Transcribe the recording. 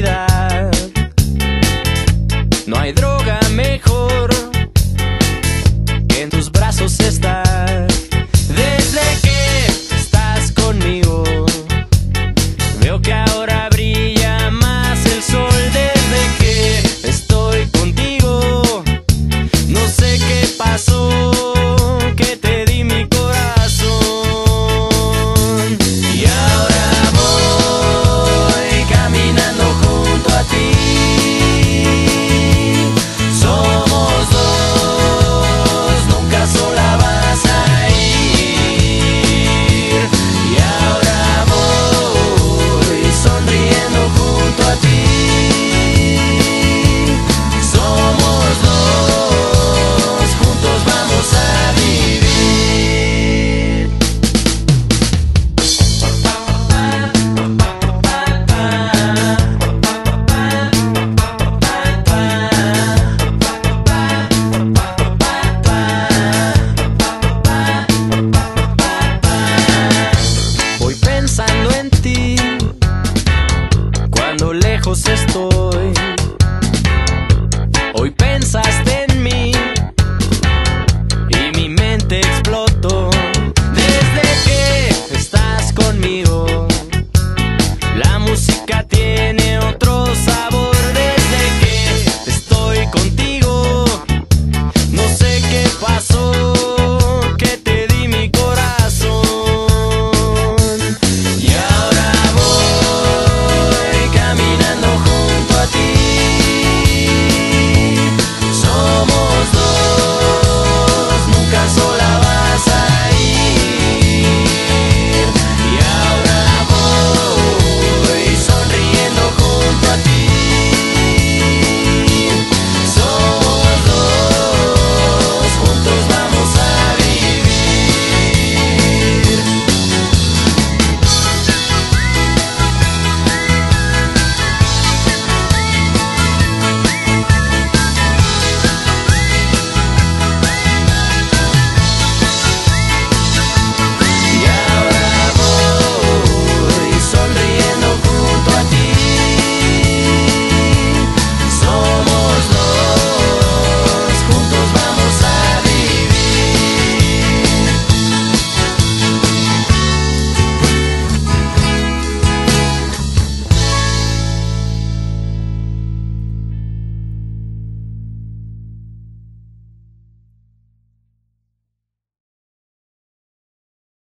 felicidad. No hay droga mejor que en tus brazos estar. Desde que estás conmigo, veo que ahora brilla más el sol. Desde que estoy contigo, no sé qué pasó, que te di mi corazón. Y ahora voy caminando junto a ti. Somos dos, nunca sola vas a ir. Y ahora voy sonriendo junto a ti. Somos dos, juntos vamos a vivir. Voy pensando en ti cuando lejos estoy.